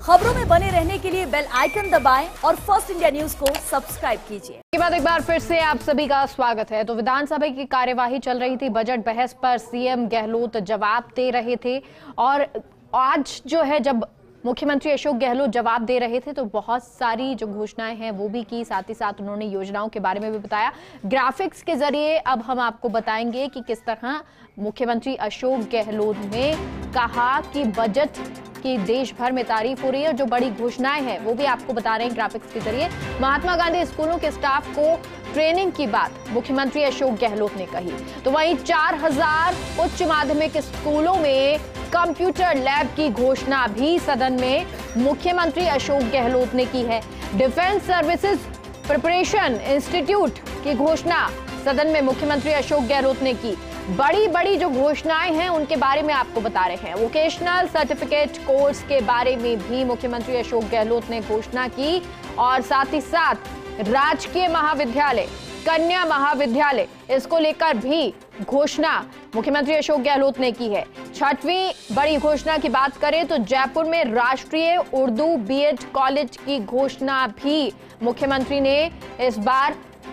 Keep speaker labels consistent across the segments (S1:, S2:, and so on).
S1: खबरों में बने रहने के लिए बेल आइकन दबाएं और फर्स्ट इंडिया न्यूज को सब्सक्राइब कीजिए।
S2: के बाद एक बार फिर से आप सभी का स्वागत है। तो विधानसभा की कार्यवाही चल रही थी, बजट बहस पर सीएम गहलोत जवाब दे रहे थे और आज जो है जब मुख्यमंत्री अशोक गहलोत जवाब दे रहे थे तो बहुत सारी जो घोषणाएं हैं वो भी की, साथ ही साथ उन्होंने योजनाओं के बारे में भी बताया। ग्राफिक्स के जरिए अब हम आपको बताएंगे कि किस तरह मुख्यमंत्री अशोक गहलोत ने कहा कि बजट की देश भर में तारीफ हो रही है और जो बड़ी घोषणाएं हैं वो भी आपको बता रहे हैं ग्राफिक्स के जरिए। महात्मा गांधी स्कूलों के स्टाफ को ट्रेनिंग की बात मुख्यमंत्री अशोक गहलोत ने कही, तो वहीं 4000 उच्च माध्यमिक स्कूलों में कंप्यूटर लैब की घोषणा भी सदन में मुख्यमंत्री अशोक गहलोत ने की है। डिफेंस सर्विसेज प्रिपरेशन इंस्टीट्यूट की घोषणा सदन में मुख्यमंत्री अशोक गहलोत ने की। बड़ी बड़ी जो घोषणाएं हैं उनके बारे में आपको बता रहे हैं। वोकेशनल सर्टिफिकेट कोर्स के बारे में भी मुख्यमंत्री अशोक गहलोत ने घोषणा की और साथ ही साथ राजकीय महाविद्यालय, कन्या महाविद्यालय, इसको लेकर भी घोषणा मुख्यमंत्री अशोक गहलोत ने की है। छठवीं बड़ी घोषणा की बात करें तो जयपुर में राष्ट्रीय उर्दू बीएड कॉलेज की घोषणा भी मुख्यमंत्री ने इस बार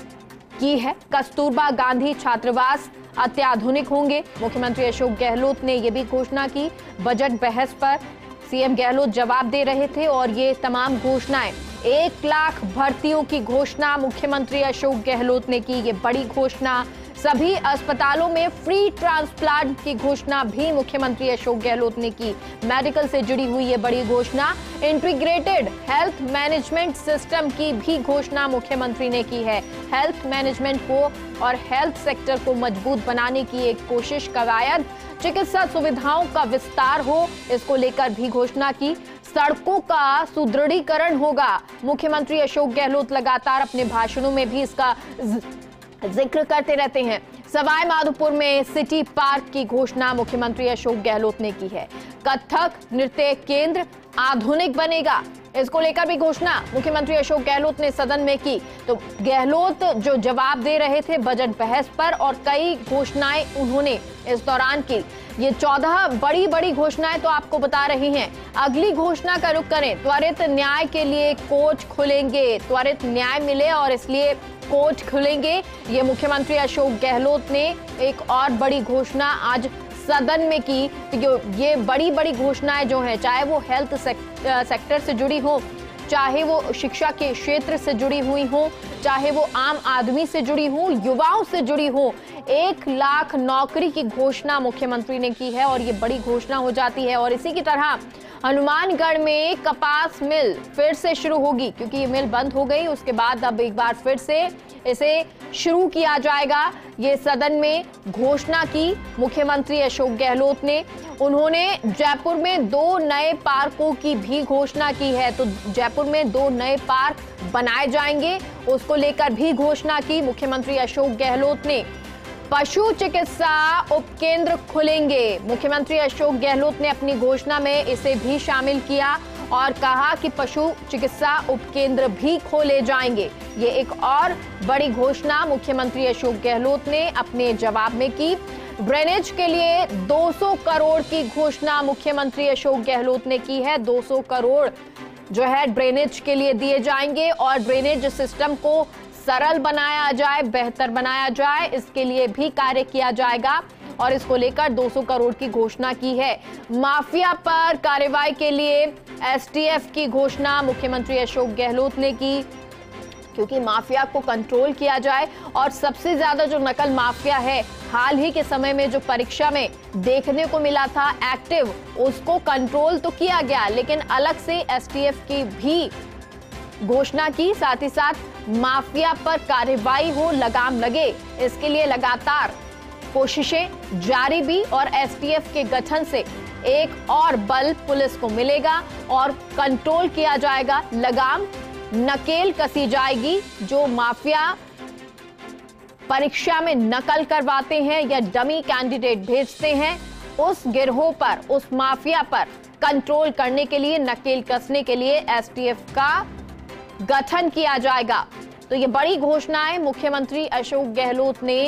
S2: की है। कस्तूरबा गांधी छात्रावास अत्याधुनिक होंगे, मुख्यमंत्री अशोक गहलोत ने यह भी घोषणा की। बजट बहस पर सीएम गहलोत जवाब दे रहे थे और ये तमाम घोषणाएं, 1 लाख भर्तियों की घोषणा मुख्यमंत्री अशोक गहलोत ने की, ये बड़ी घोषणा। सभी अस्पतालों में फ्री ट्रांसप्लांट की घोषणा भी मुख्यमंत्री अशोक गहलोत ने की। मेडिकल से जुड़ी हुई ये बड़ी घोषणा। इंटीग्रेटेड हेल्थ मैनेजमेंट सिस्टम की भी घोषणा मुख्यमंत्री ने की है। हेल्थ मैनेजमेंट को और हेल्थ सेक्टर को मजबूत बनाने की एक कोशिश कवायद। चिकित्सा सुविधाओं का विस्तार हो, इसको लेकर भी घोषणा की। सड़कों का सुदृढ़ीकरण होगा, मुख्यमंत्री अशोक गहलोत लगातार अपने भाषणों में भी इसका जिक्र करते रहते हैं। सवाई माधोपुर में सिटी पार्क की घोषणा मुख्यमंत्री अशोक गहलोत ने की है। कथक नृत्य केंद्र आधुनिक बनेगा, इसको लेकर भी घोषणा मुख्यमंत्री अशोक गहलोत ने सदन में की। तो गहलोत जो जवाब दे रहे थे बजट बहस पर और कई घोषणाएं उन्होंने इस दौरान की। ये 14 बड़ी बड़ी घोषणाएं तो आपको बता रही हैं। अगली घोषणा का रुख करें, त्वरित न्याय के लिए कोर्ट खुलेंगे, त्वरित न्याय मिले और इसलिए कोर्ट खुलेंगे। ये मुख्यमंत्री अशोक गहलोत ने एक और बड़ी घोषणा आज सदन में की। ये बड़ी बड़ी घोषणाएं जो हैं, चाहे वो हेल्थ सेक्टर से जुड़ी हो, चाहे वो शिक्षा के क्षेत्र से जुड़ी हुई हो, चाहे वो आम आदमी से जुड़ी हो, युवाओं से जुड़ी हो, 1 लाख नौकरी की घोषणा मुख्यमंत्री ने की है और ये बड़ी घोषणा हो जाती है। और इसी की तरह हनुमानगढ़ में कपास मिल फिर से शुरू होगी, क्योंकि ये मिल बंद हो गई, उसके बाद अब एक बार फिर से इसे शुरू किया जाएगा। ये सदन में घोषणा की मुख्यमंत्री अशोक गहलोत ने। उन्होंने जयपुर में 2 नए पार्कों की भी घोषणा की है, तो जयपुर में 2 नए पार्क बनाए जाएंगे, उसको लेकर भी घोषणा की मुख्यमंत्री अशोक गहलोत ने। पशु चिकित्सा उपकेंद्र खुलेंगे, मुख्यमंत्री अशोक गहलोत ने अपनी घोषणा में इसे भी शामिल किया और कहा कि पशु चिकित्सा उपकेंद्र भी खोले जाएंगे। ये एक और बड़ी घोषणा मुख्यमंत्री अशोक गहलोत ने अपने जवाब में की। ड्रेनेज के लिए 200 करोड़ की घोषणा मुख्यमंत्री अशोक गहलोत ने की है। 200 करोड़ जो है ड्रेनेज के लिए दिए जाएंगे और ड्रेनेज सिस्टम को सरल बनाया जाए, बेहतर बनाया जाए, इसके लिए भी कार्य किया जाएगा और इसको लेकर 200 करोड़ की घोषणा की है। माफिया पर कार्रवाई के लिए एसटीएफ की घोषणा मुख्यमंत्री अशोक गहलोत ने की, क्योंकि माफिया को कंट्रोल किया जाए। और सबसे ज्यादा जो नकल माफिया है, हाल ही के समय में जो परीक्षा में देखने को मिला था एक्टिव, उसको कंट्रोल तो किया गया, लेकिन अलग से एसटीएफ की भी घोषणा की। साथ ही साथ माफिया पर कार्रवाई हो, लगाम लगे, इसके लिए लगातार कोशिशें जारी भी और एसटीएफ के गठन से एक और बल पुलिस को मिलेगा और कंट्रोल किया जाएगा, लगाम नकेल कसी जाएगी। जो माफिया परीक्षा में नकल करवाते हैं या डमी कैंडिडेट भेजते हैं, उस गिरोह पर, उस माफिया पर कंट्रोल करने के लिए, नकेल कसने के लिए एसटीएफ का गठन किया जाएगा। तो ये बड़ी घोषणाएं मुख्यमंत्री अशोक गहलोत ने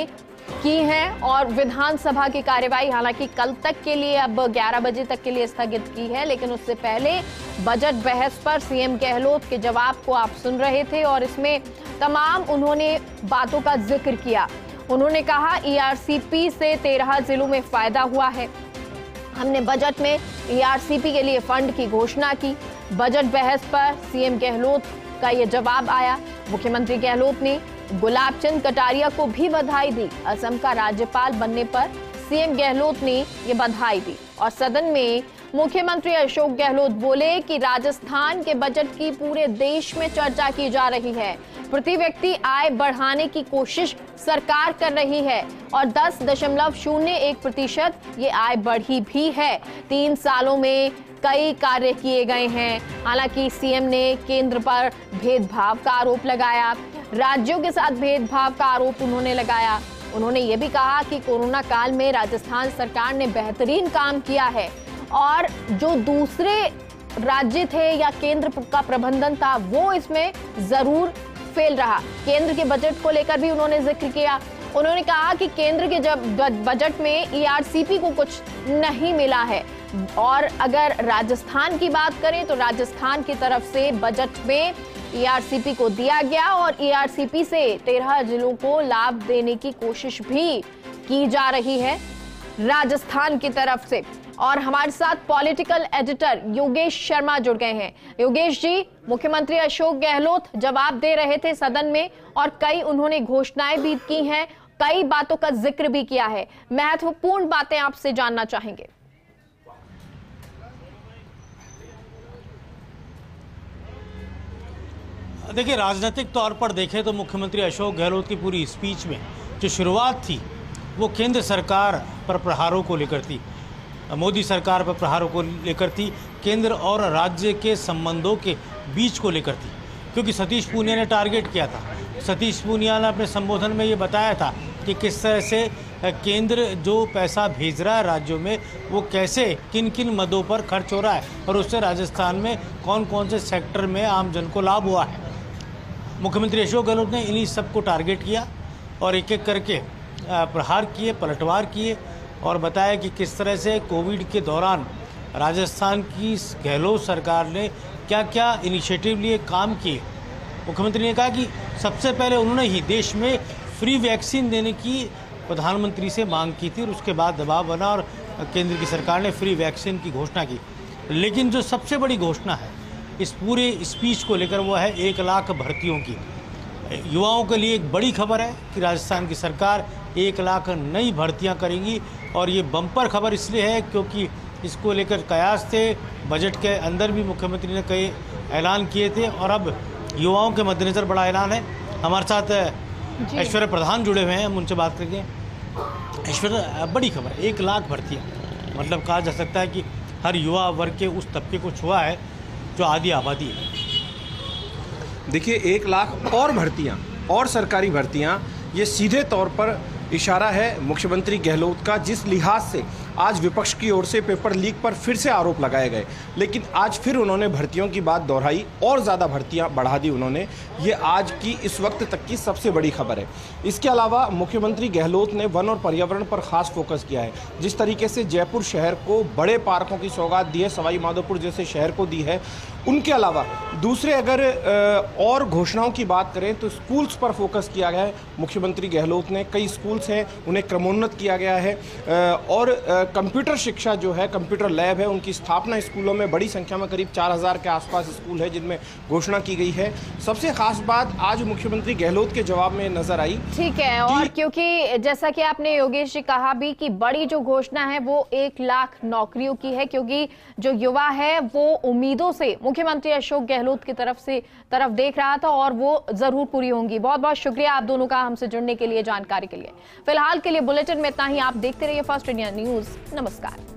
S2: की हैं और विधानसभा की कार्यवाही हालांकि कल तक के लिए, अब 11 बजे तक के लिए स्थगित की है। लेकिन उससे पहले बजट बहस पर सीएम गहलोत के जवाब को आप सुन रहे थे और इसमें तमाम उन्होंने बातों का जिक्र किया। उन्होंने कहा ईआरसीपी से 13 जिलों में फायदा हुआ है। हमने बजट में ईआरसीपी के लिए फंड की घोषणा की। बजट बहस पर सीएम गहलोत का यह जवाब आया। मुख्यमंत्री गहलोत ने गुलाब चंद कटारिया को भी बधाई दी। असम का राज्यपाल बनने पर सीएम गहलोत ने ये बधाई दी और सदन में मुख्यमंत्री अशोक गहलोत बोले कि राजस्थान के बजट की पूरे देश में चर्चा की जा रही है। प्रति व्यक्ति आय बढ़ाने की कोशिश सरकार कर रही है और 10.01% ये आय बढ़ी भी है। 3 सालों में कई कार्य किए गए हैं। हालांकि सीएम ने केंद्र पर भेदभाव का आरोप लगाया, राज्यों के साथ भेदभाव का आरोप उन्होंने लगाया। उन्होंने ये भी कहा कि कोरोना काल में राजस्थान सरकार ने बेहतरीन काम किया है और जो दूसरे राज्य थे या केंद्र का प्रबंधन था वो इसमें जरूर फेल रहा। केंद्र के बजट को लेकर भी उन्होंने जिक्र किया। उन्होंने कहा कि केंद्र के जब बजट में ईआरसीपी को कुछ नहीं मिला है और अगर राजस्थान की बात करें तो राजस्थान की तरफ से बजट में ईआरसीपी को दिया गया और ईआरसीपी से 13 जिलों को लाभ देने की कोशिश भी की जा रही है राजस्थान की तरफ से। और हमारे साथ पॉलिटिकल एडिटर योगेश शर्मा जुड़ गए हैं। योगेश जी, मुख्यमंत्री अशोक गहलोत जवाब दे रहे थे सदन में और कई उन्होंने घोषणाएं भी की हैं, कई बातों का जिक्र भी किया है। महत्वपूर्ण बातें आपसे जानना चाहेंगे।
S3: देखिए, राजनीतिक तौर पर देखें तो मुख्यमंत्री अशोक गहलोत की पूरी स्पीच में जो शुरुआत थी वो केंद्र सरकार पर प्रहारों को लेकर थी, मोदी सरकार पर प्रहारों को लेकर थी, केंद्र और राज्य के संबंधों के बीच को लेकर थी। क्योंकि सतीश पूनिया ने टारगेट किया था। सतीश पूनिया ने अपने संबोधन में ये बताया था कि किस तरह से केंद्र जो पैसा भेज रहा है राज्यों में वो कैसे किन किन मदों पर खर्च हो रहा है और उससे राजस्थान में कौन कौन से सेक्टर में आम जन को लाभ हुआ है। मुख्यमंत्री अशोक गहलोत ने इन्हीं सब को टारगेट किया और एक एक करके प्रहार किए, पलटवार किए और बताया कि किस तरह से कोविड के दौरान राजस्थान की गहलोत सरकार ने क्या क्या इनिशिएटिव लिए, काम किए। मुख्यमंत्री ने कहा कि सबसे पहले उन्होंने ही देश में फ्री वैक्सीन देने की प्रधानमंत्री से मांग की थी और उसके बाद दबाव बना और केंद्र की सरकार ने फ्री वैक्सीन की घोषणा की। लेकिन जो सबसे बड़ी घोषणा है इस पूरे स्पीच को लेकर वो है 1 लाख भर्तियों की। युवाओं के लिए एक बड़ी खबर है कि राजस्थान की सरकार 1 लाख नई भर्तियां करेंगी और ये बम्पर खबर इसलिए है क्योंकि इसको लेकर कयास थे। बजट के अंदर भी मुख्यमंत्री ने कई ऐलान किए थे और अब युवाओं के मद्देनज़र बड़ा ऐलान है। हमारे साथ ऐश्वर्या प्रधान जुड़े हुए हैं, हम उनसे बात करेंगे। ऐश्वर्या, बड़ी खबर है 1 लाख भर्तियाँ, मतलब कहा जा सकता है कि हर युवा वर्ग के उस तबके को छुआ है जो आधी आबादी है।
S4: देखिए, 1 लाख और भर्तियां और सरकारी भर्तियां, ये सीधे तौर पर इशारा है मुख्यमंत्री गहलोत का, जिस लिहाज से आज विपक्ष की ओर से पेपर लीक पर फिर से आरोप लगाए गए, लेकिन आज फिर उन्होंने भर्तियों की बात दोहराई और ज़्यादा भर्तियां बढ़ा दी उन्होंने। ये आज की इस वक्त तक की सबसे बड़ी खबर है। इसके अलावा मुख्यमंत्री गहलोत ने वन और पर्यावरण पर खास फोकस किया है। जिस तरीके से जयपुर शहर को बड़े पार्कों की सौगात दी है, सवाई माधोपुर जैसे शहर को दी है, उनके अलावा दूसरे अगर और घोषणाओं की बात करें तो स्कूल्स पर फोकस किया गया है। मुख्यमंत्री गहलोत ने कई स्कूल्स हैं उन्हें क्रमोन्नत किया गया है और कंप्यूटर शिक्षा जो है, कंप्यूटर लैब है, उनकी स्थापना स्कूलों में बड़ी संख्या में करीब 4000 के आसपास स्कूल है जिनमें घोषणा की गई है। सबसे खास बात आज मुख्यमंत्री गहलोत के जवाब में नजर आई।
S2: ठीक है, और क्योंकि जैसा कि आपने योगेश जी कहा भी कि बड़ी जो घोषणा है वो 1 लाख नौकरियों की है, क्योंकि जो युवा है वो उम्मीदों से मुख्यमंत्री अशोक गहलोत की तरफ देख रहा था और वो जरूर पूरी होंगी। बहुत बहुत शुक्रिया आप दोनों का हमसे जुड़ने के लिए, जानकारी के लिए। फिलहाल के लिए बुलेटिन में इतना ही। आप देखते रहिए फर्स्ट इंडिया न्यूज। नमस्कार।